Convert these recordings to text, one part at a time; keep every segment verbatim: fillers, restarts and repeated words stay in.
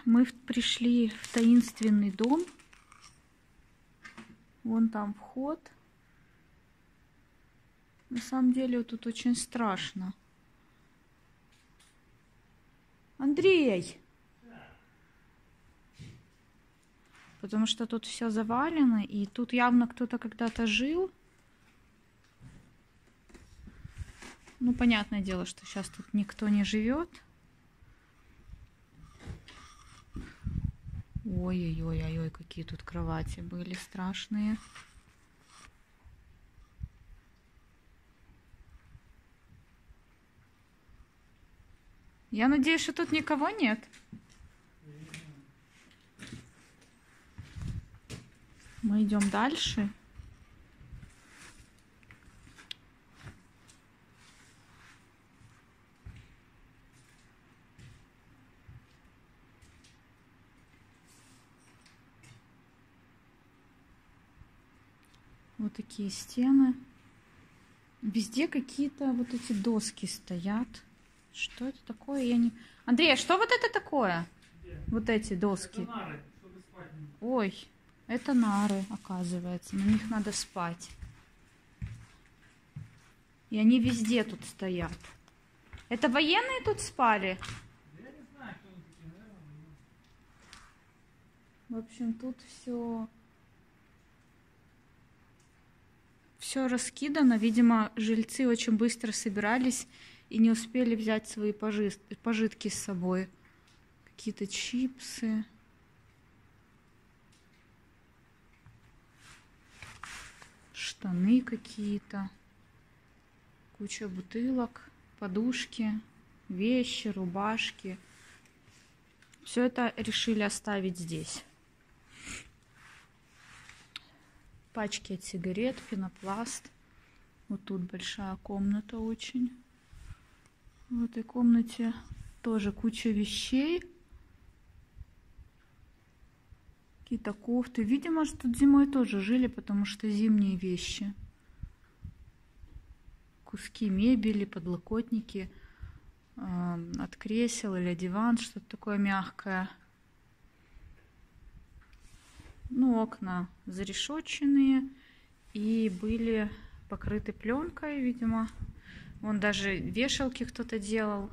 мы пришли в таинственный дом. Вон там вход. На самом деле тут очень страшно. Андрей! Потому что тут все завалено, и тут явно кто-то когда-то жил. Ну, понятное дело, что сейчас тут никто не живет. Ой-ой-ой-ой, какие тут кровати были страшные. Я надеюсь, что тут никого нет. Мы идем дальше. Вот такие стены. Везде какие-то вот эти доски стоят. Что это такое? Я не... Андрей, а что вот это такое? Где? Вот эти доски. Это нары, чтобы спать. Ой, это нары, оказывается. На них надо спать. И они везде тут стоят. Это военные тут спали? Я не знаю, кто они такие, наверное. В общем, тут все... Все раскидано. Видимо, жильцы очень быстро собирались и не успели взять свои пожитки с собой. Какие-то чипсы. Штаны какие-то. Куча бутылок, подушки, вещи, рубашки. Все это решили оставить здесь. Пачки от сигарет, пенопласт. Вот тут большая комната очень. В этой комнате тоже куча вещей. Какие-то кофты. Видимо, что тут зимой тоже жили, потому что зимние вещи. Куски мебели, подлокотники э, от кресел или диван, что-то такое мягкое. Ну, окна зарешетченные и были покрыты пленкой, видимо. Вон даже вешалки кто-то делал.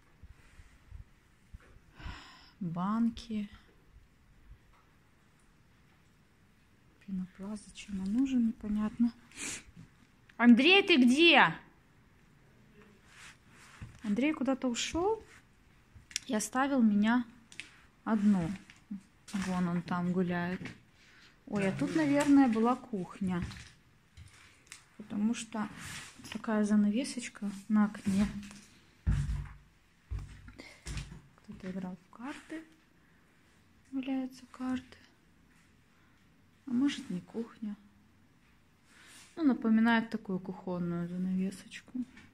Банки. Пенопласт, зачем он нужен, непонятно. Андрей, ты где? Андрей куда-то ушел и оставил меня одну. Вон он там гуляет. Ой, а тут, наверное, была кухня. Потому что такая занавесочка на окне. Кто-то играл в карты. Валяются карты. А может, не кухня. Ну, напоминает такую кухонную занавесочку.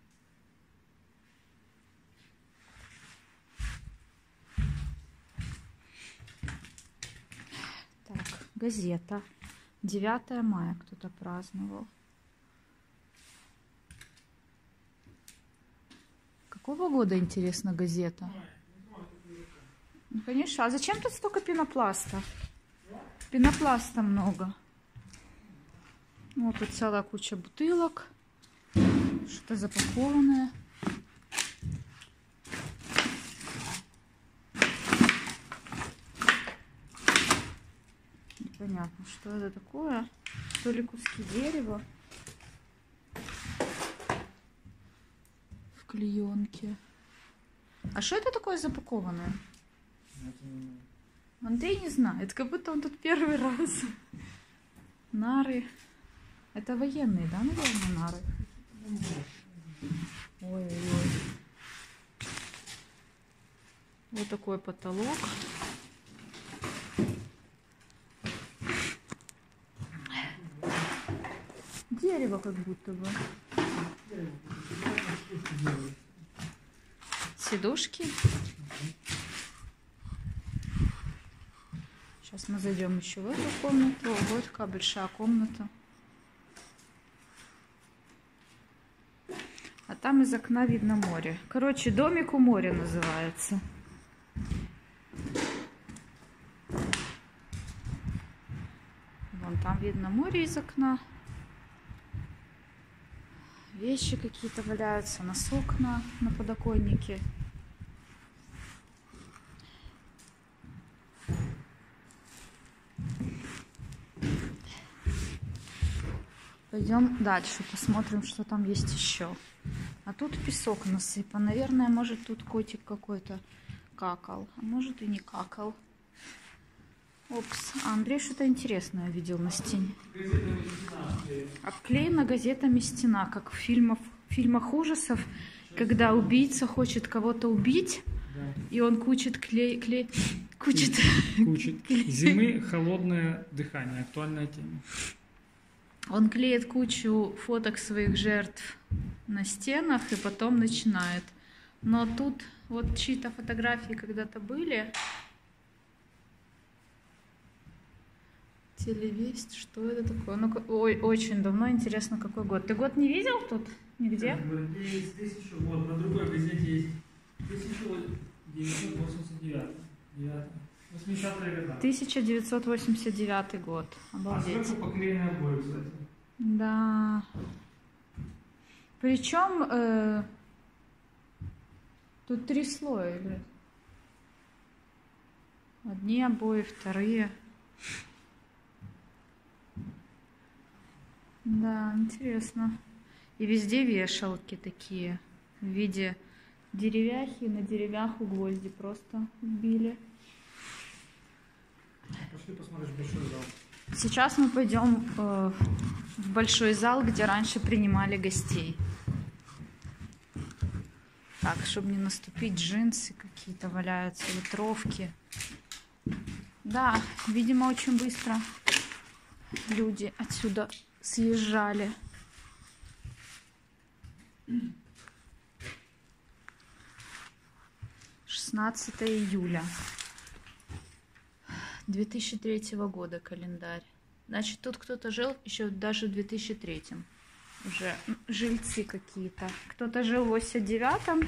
Так, газета. девятое мая кто-то праздновал. Какого года, интересно, газета? Ну, конечно. А зачем тут столько пенопласта? Пенопласта много. Вот тут целая куча бутылок. Что-то запакованное. Непонятно, что это такое. То ли куски дерева в клеенке. А что это такое запакованное? Андрей не знает, как будто он тут первый раз. Нары. Это военные, да, наверное, нары? Ой-ой-ой. Вот такой потолок. Дерево как будто бы. Сидушки. Сейчас мы зайдем еще в эту комнату. Вот такая большая комната. А там из окна видно море. Короче, домик у моря называется. Вон там видно море из окна. Вещи какие-то валяются, носок на, на подоконнике. Пойдем дальше, посмотрим, что там есть еще. А тут песок насыпан. Наверное, может, тут котик какой-то какал. А может, и не какал. Опс. А Андрей что-то интересное видел на стене. Обклеена газетами стена, как в фильмах, в фильмах ужасов, когда убийца хочет кого-то убить, да. И он кучит клей... клей... Кучит... Кучит. Зимы холодное дыхание. Актуальная тема. Он клеит кучу фоток своих жертв на стенах и потом начинает. Но тут вот чьи-то фотографии когда-то были. Телевесть, что это такое? Ну, ой, очень давно, интересно, какой год. Ты год не видел тут? Нигде? Есть тысячу, вот, на другой газете есть тысяча девятьсот восемьдесят девятый. восьмидесятые годы. тысяча девятьсот восемьдесят девятый год. Обалдеть. А сверху поклеенные обои, кстати. Да. Причем э, тут три слоя, блядь. Одни обои, вторые. Да, интересно. И везде вешалки такие в виде деревяхи, на деревяху гвозди просто вбили. Пошли посмотришь большой зал. Сейчас мы пойдем э, в большой зал, где раньше принимали гостей. Так, чтобы не наступить, джинсы какие-то валяются, ветровки. Да, видимо, очень быстро люди отсюда съезжали. шестнадцатое июля две тысячи третьего года календарь. Значит, тут кто-то жил еще даже в две тысячи третьем. Уже жильцы какие-то. Кто-то жил в восемьдесят девятом.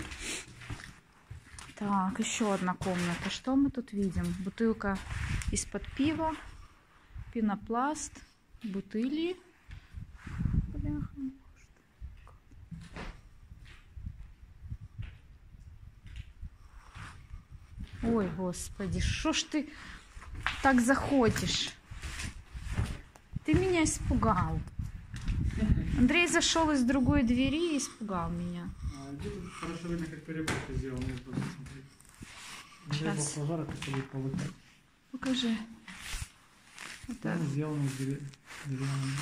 Так, еще одна комната. Что мы тут видим? Бутылка из-под пива, пенопласт, бутыли. Бляха. Ой, господи, что ж ты так заходишь? Ты меня испугал. Андрей зашел из другой двери и испугал меня. А, где тут хорошо видно, как переполка сделана. Сейчас. Пожара, как будет полыхать. Покажи. Вот так. Сделано из деревянного.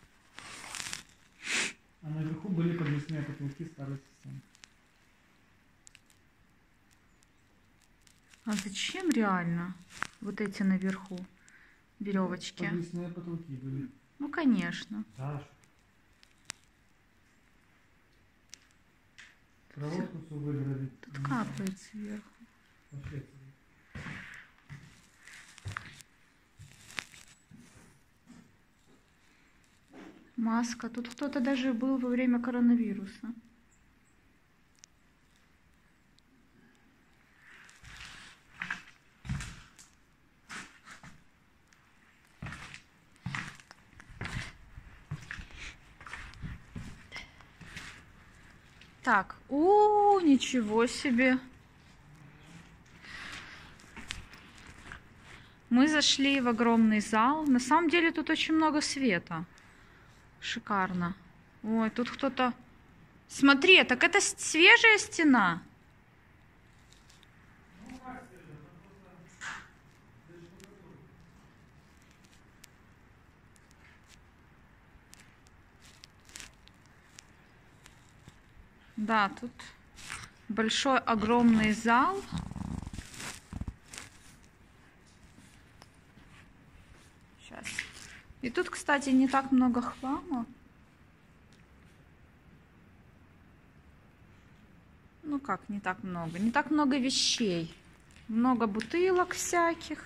А наверху были подвесные потолки старой системы. А зачем реально вот эти наверху веревочки? Подвесные потолки были. Ну, конечно. Да. Проводку все выгородить. Тут капает сверху. Вообще. Маска. Тут кто-то даже был во время коронавируса. Так, о, ничего себе. Мы зашли в огромный зал. На самом деле тут очень много света. Шикарно. Ой, тут кто-то... Смотри, так это свежая стена. Да, тут большой огромный зал. Сейчас. И тут, кстати, не так много хлама. Ну как, не так много? Не так много вещей. Много бутылок всяких.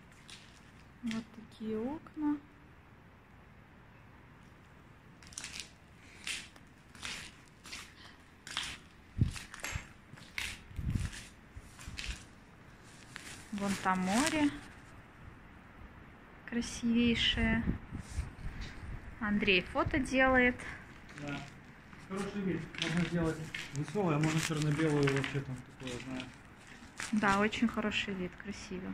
Вот такие окна. Вон там море красивейшее. Андрей фото делает. Да. Хороший вид. Можно сделать веселое, а можно черно-белую вообще там такое, знаю. Да, очень хороший вид, красиво.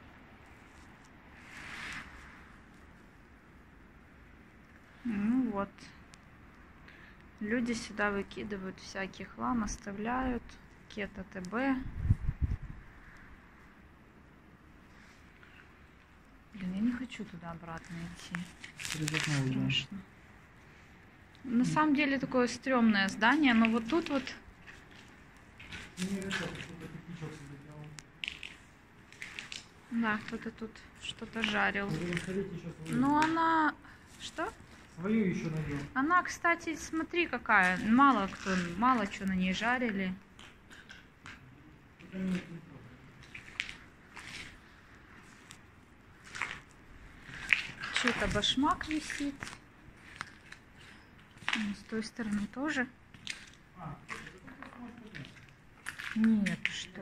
Ну вот. Люди сюда выкидывают всякий хлам, оставляют. Кета ТБ. Блин, я не хочу туда обратно идти. Страшно. На mm. самом деле такое стрёмное здание, но вот тут вот... Да, кто-то тут что-то жарил. Ну она... Что? Свою еще найдем. Она, кстати, смотри какая. Мало кто, мало что на ней жарили. Что-то башмак висит. С той стороны тоже. Нет, что?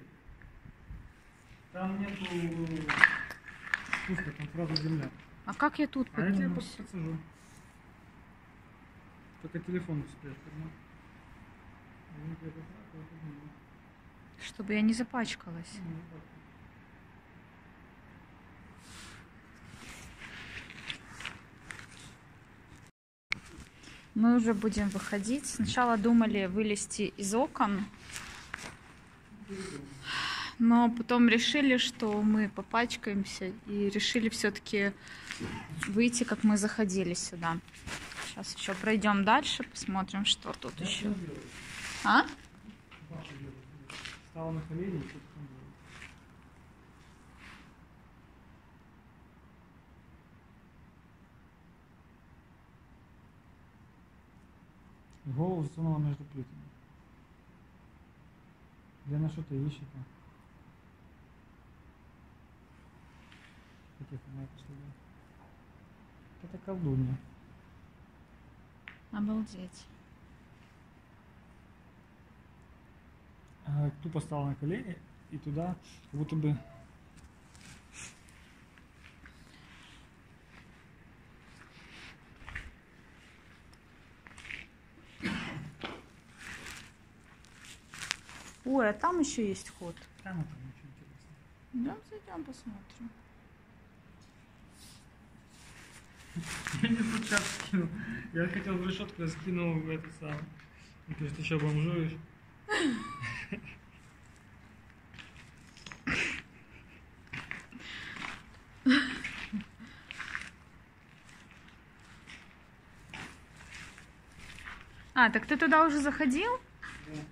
Там нету спуска, там сразу земля. А как я тут поднимусь? А я тебя подсажу. Только телефон спрячь. Чтобы я не запачкалась. Мы уже будем выходить. Сначала думали вылезти из окон, но потом решили, что мы попачкаемся, и решили все-таки выйти, как мы заходили сюда. Сейчас еще пройдем дальше, посмотрим, что тут да, еще. А? Стала на колени и что-то там делает. Голову засунула между плитами. Где она что-то ищет. Это колдунья. Обалдеть. А, тупо стала на колени и туда, как будто бы... Ой, а там еще есть ход. Прямо там ничего интересного. Да, зайдем посмотрим. Я не тут сейчас скинул. Я хотел в решетку, я скинул в это самое. Он говорит, ты что, бомжуешь? А, так ты туда уже заходил? Да.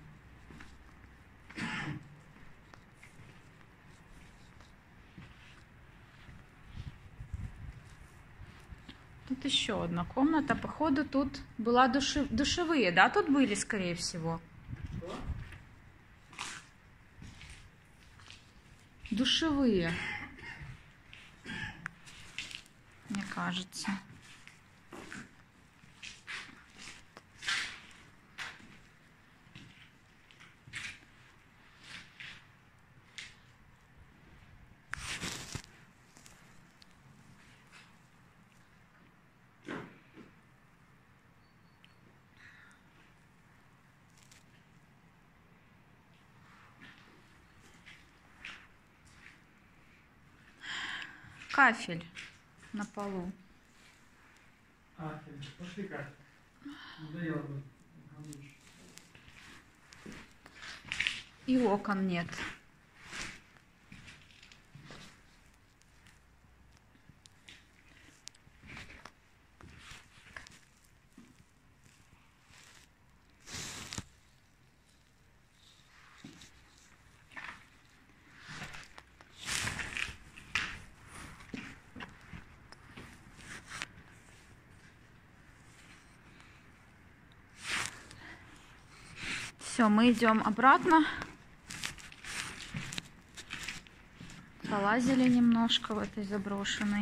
Тут еще одна комната. Походу тут была души... душевые, да? Тут были, скорее всего. Что? Душевые. Мне кажется. Кафель на полу. А, пошли кафель. Надоело бы. И окон нет. Все, мы идем обратно. Полазили немножко в этой заброшенной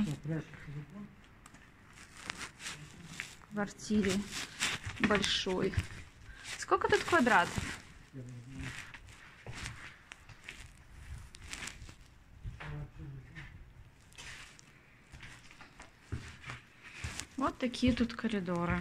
квартире большой. Сколько тут квадратов? Вот такие тут коридоры.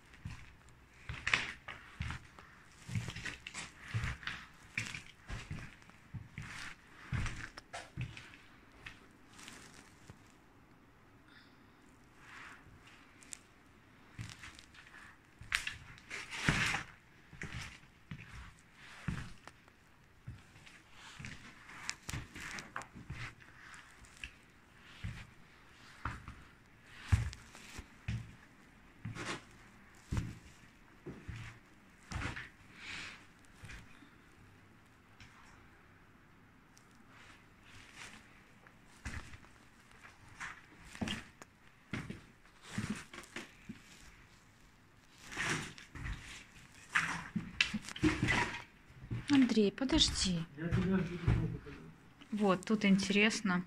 Андрей, подожди. Я тебя жду. Вот, тут интересно.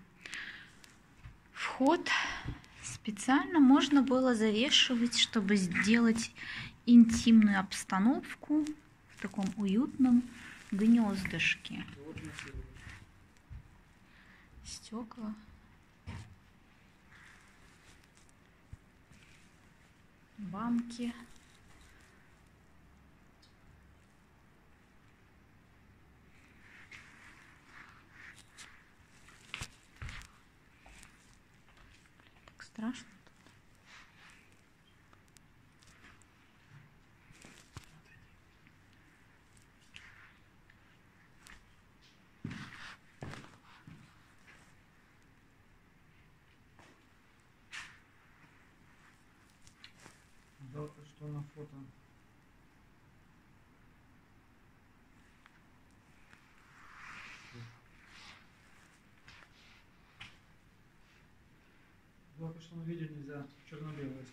Вход специально можно было завешивать, чтобы сделать интимную обстановку в таком уютном гнездышке. Стекла. Банки. Так страшно тут. Жалко, что на фото. Жалко, что на видео нельзя черно-белое.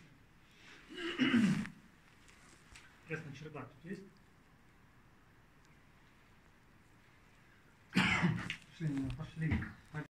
Интересно, чердак тут есть? Пошли, пошли.